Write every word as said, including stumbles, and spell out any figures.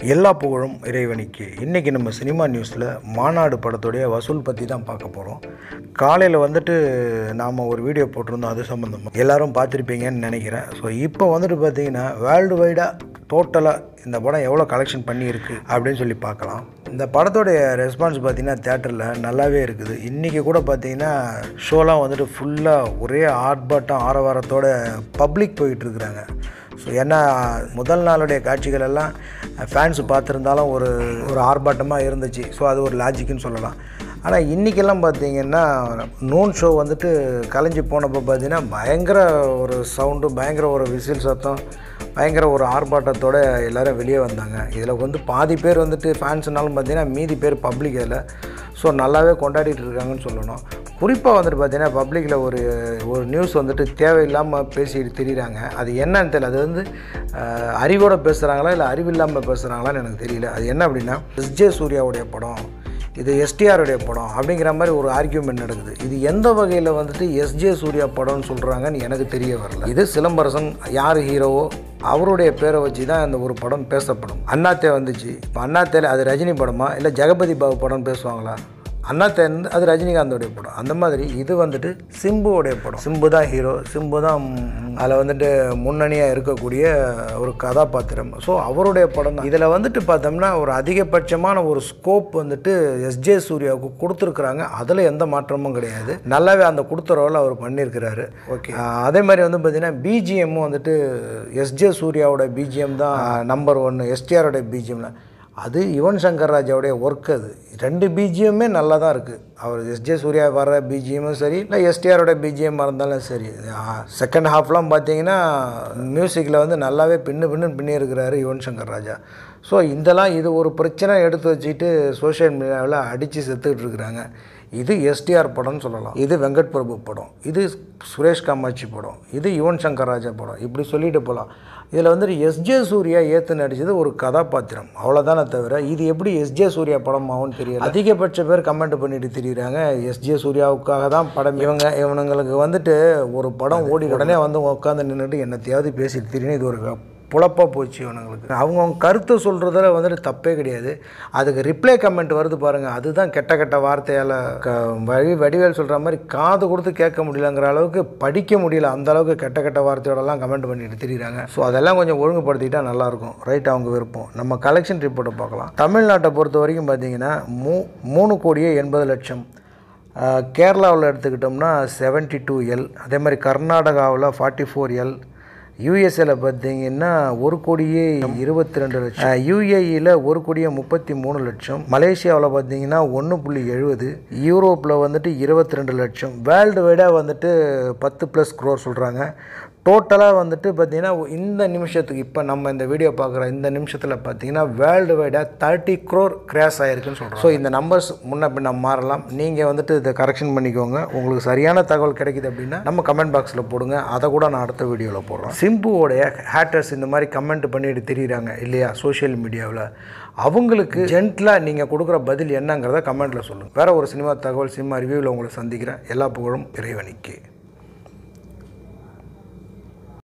எல்லா புகழும் இறைவனுக்கு. இன்றைக்கி நம்ம சினிமா நியூஸில் மாநாடு படத்துடைய வசூல் பற்றி தான் பார்க்க போகிறோம். காலையில் வந்துட்டு நாம் ஒரு வீடியோ போட்டிருந்தோம், அது சம்மந்தமாக எல்லோரும் பார்த்துருப்பீங்கன்னு நினைக்கிறேன். ஸோ இப்போ வந்துட்டு பார்த்திங்கன்னா வேர்ல்டு வைடாக டோட்டலாக இந்த படம் எவ்வளோ கலெக்ஷன் பண்ணியிருக்கு அப்படின்னு சொல்லி பார்க்கலாம். இந்த படத்தோடைய ரெஸ்பான்ஸ் பார்த்திங்கன்னா தேட்டரில் நல்லாவே இருக்குது. இன்றைக்கி கூட பார்த்திங்கன்னா ஷோலாம் வந்துட்டு ஃபுல்லாக ஒரே ஆர்ப்பாட்டம் ஆரவாரத்தோட பப்ளிக் போயிட்டுருக்குறாங்க. ஸோ ஏன்னா முதல் நாளுடைய காட்சிகள் எல்லாம் ஃபேன்ஸ் பார்த்துருந்தாலும் ஒரு ஒரு ஆர்ப்பாட்டமாக இருந்துச்சு. ஸோ அது ஒரு லாஜிக்குன்னு சொல்லலாம். ஆனால் இன்றைக்கெல்லாம் பார்த்திங்கன்னா நூன் ஷோ வந்துட்டு கலைஞ்சி போனப்போ பார்த்திங்கன்னா பயங்கர ஒரு சவுண்டு, பயங்கர ஒரு விசில் சத்தம், பயங்கர ஒரு ஆர்ப்பாட்டத்தோடு எல்லோரும் வெளியே வந்தாங்க. இதில் வந்து பாதி பேர் வந்துட்டு ஃபேன்ஸ்னாலும் பார்த்திங்கன்னா மீதி பேர் பப்ளிக் இதில் ஸோ நல்லாவே கொண்டாடிட்டு இருக்காங்கன்னு சொல்லணும். குறிப்பாக வந்துட்டு பார்த்திங்கன்னா பப்ளிக்கில் ஒரு ஒரு நியூஸ் வந்துட்டு தேவையில்லாமல் பேசிட்டு திரிகிறாங்க. அது என்னன்னு தெரியல. அது வந்து அறிவோடு பேசுகிறாங்களா இல்லை அறிவில்லாமல் பேசுகிறாங்களான்னு எனக்கு தெரியல. அது என்ன அப்படின்னா, எஸ்ஜே சூர்யாவுடைய படம், இது எஸ்டிஆருடைய படம் அப்படிங்கிற மாதிரி ஒரு ஆர்கியூமெண்ட் நடக்குது. இது எந்த வகையில் வந்துட்டு எஸ்ஜே சூர்யா படம்னு சொல்கிறாங்கன்னு எனக்கு தெரிய வரல. இது சிலம்பரசன் யார் ஹீரோவோ அவருடைய பேரை வச்சு தான் அந்த ஒரு படம் பேசப்படும். அண்ணாத்தே வந்துச்சு. இப்போ அண்ணாத்தேல அது ரஜினி படமா இல்லை ஜெகபதி பாபு படம்னு பேசுவாங்களா? அண்ணாத்தே வந்து அது ரஜினிகாந்தோடைய படம். அந்த மாதிரி இது வந்துட்டு சிம்புவோடைய படம். சிம்பு தான் ஹீரோ, சிம்பு தான் அதில் வந்துட்டு முன்னணியாக இருக்கக்கூடிய ஒரு கதாபாத்திரம். ஸோ அவருடைய படம் தான். இதில் வந்துட்டு பார்த்தோம்னா ஒரு அதிகபட்சமான ஒரு ஸ்கோப் வந்துட்டு எஸ்ஜே சூர்யாவுக்கு கொடுத்துருக்குறாங்க. அதில் எந்த மாற்றமும் கிடையாது. நல்லாவே அந்த கொடுத்த ரோல் அவர் பண்ணியிருக்கிறாரு. ஓகே. அதே மாதிரி வந்து பார்த்திங்கன்னா பிஜிஎம்மும் வந்துட்டு எஸ்ஜே சூர்யாவோட பிஜிஎம் தான் நம்பர் ஒன்று. எஸ்டிஆரோட பிஜிஎம்ல அது யுவன் சங்கர் ராஜாவுடைய ஒர்க். அது ரெண்டு பிஜிஎம்மே நல்லா தான் இருக்குது. அவர் எஸ்ஜே சூர்யா வர பிஜிஎம்மும் சரி இல்லை எஸ்டிஆரோட பிஜிஎம் இருந்தாலும் சரி. செகண்ட் ஹாஃப்லாம் பார்த்தீங்கன்னா மியூசிக்கில் வந்து நல்லாவே பின்னு பின்னு பின்னி இருக்கிறாரு யுவன் சங்கர் ராஜா. ஸோ இதெல்லாம் இது ஒரு பிரச்சனை எடுத்து வச்சுட்டு சோஷியல் மீடியாவில் அடித்து செத்துக்கிட்டு இருக்கிறாங்க. இது எஸ்டிஆர் படம்னு சொல்லலாம், இது வெங்கட்பிரபு படம், இது சுரேஷ் காமாட்சி படம், இது யுவன் சங்கர் ராஜா படம், இப்படி சொல்லிட்டு போகலாம். இதில் வந்துட்டு எஸ்ஜே சூர்யா ஏற்று நடித்தது ஒரு கதாபாத்திரம், அவ்வளோதானே தவிர இது எப்படி எஸ்ஜே சூர்யா படம் ஆகும்னு தெரியல. அதிகபட்ச பேர் கமெண்ட் பண்ணிட்டு தெரியுறாங்க எஸ்ஜே சூர்யாவுக்காக தான் படம். இவங்க இவனுங்களுக்கு வந்துட்டு ஒரு படம் ஓடி உடனே வந்து உட்காந்து நின்றுட்டு என்னத்தையாவது பேசிட்டு தெரியும். இது ஒரு புழப்பாக போச்சு இவனுங்களுக்கு. அவங்கவுங்க கருத்தை சொல்கிறதுல வந்துட்டு தப்பே கிடையாது. அதுக்கு ரிப்ளை கமெண்ட் வருது பாருங்கள், அதுதான் கெட்ட கெட்ட வார்த்தையால் க வழி வடிவேல் சொல்கிற மாதிரி காது கொடுத்து கேட்க முடியலங்கிற அளவுக்கு படிக்க முடியல. அந்த அளவுக்கு கெட்ட கெட்ட வார்த்தையோடலாம் கமெண்ட் பண்ணிட்டு தெரியுறாங்க. ஸோ அதெல்லாம் கொஞ்சம் ஒழுங்குபடுத்திக்கிட்டால் நல்லாயிருக்கும். ரைட், அவங்க விருப்பம். நம்ம கலெக்ஷன் ரிப்போர்ட்டை பார்க்கலாம். தமிழ்நாட்டை பொறுத்த வரைக்கும் பார்த்திங்கன்னா மூ மூணு கோடியே எண்பது லட்சம். கேரளாவில் எடுத்துக்கிட்டோம்னா செவன்ட்டி டூ எல். அதே மாதிரி கர்நாடகாவில் ஃபார்ட்டி ஃபோர் எல். யூஎஸ்ஏல பார்த்தீங்கன்னா ஒரு கோடியே இருபத்தி ரெண்டு லட்சம். யூஏஇயில் ஒரு கோடியே முப்பத்தி மூணு லட்சம். மலேசியாவில் பார்த்தீங்கன்னா ஒன்று புள்ளி எழுபது. யூரோப்பில் வந்துட்டு இருபத்தி ரெண்டு லட்சம். வேர்ல்டு வைடாக வந்துட்டு பத்து ப்ளஸ் க்ரோர் சொல்கிறாங்க. டோட்டலாக வந்துட்டு பார்த்திங்கன்னா இந்த நிமிஷத்துக்கு இப்போ நம்ம இந்த வீடியோ பார்க்குற இந்த நிமிஷத்தில் பார்த்திங்கன்னா வேர்ல்டு வைடாக தேர்ட்டி க்ரோர் கிராஸ் ஆகிருக்குன்னு சொல்கிறோம். ஸோ இந்த நம்பர்ஸ் முன்ன பின்ன மாறலாம். நீங்கள் வந்துட்டு இதை கரெக்ஷன் பண்ணிக்கோங்க. உங்களுக்கு சரியான தகவல் கிடைக்குது அப்படின்னா நம்ம கமெண்ட் பாக்ஸில் போடுங்க. அதை கூட நான் அடுத்த வீடியோவில் போடுறேன். சிம்புவோடைய ஹேட்டர்ஸ் இந்த மாதிரி கமெண்ட் பண்ணிட்டு தெரியுறாங்க இல்லையா சோஷியல் மீடியாவில். அவங்களுக்கு ஜென்ட்லாக நீங்கள் கொடுக்குற பதில் என்னங்கிறத கமெண்ட்டில் சொல்லுங்கள். வேறு ஒரு சினிமா தகவல் சினிமா ரிவ்யூவில் உங்களை சந்திக்கிறேன். எல்லா புகழும் இறைவனுக்கு.